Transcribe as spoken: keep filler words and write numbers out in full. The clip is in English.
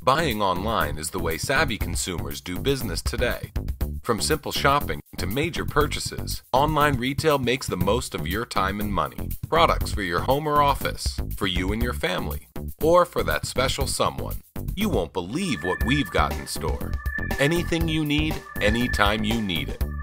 Buying online is the way savvy consumers do business today. From simple shopping to major purchases, online retail makes the most of your time and money. Products for your home or office, for you and your family, or for that special someone. You won't believe what we've got in store. Anything you need, anytime you need it.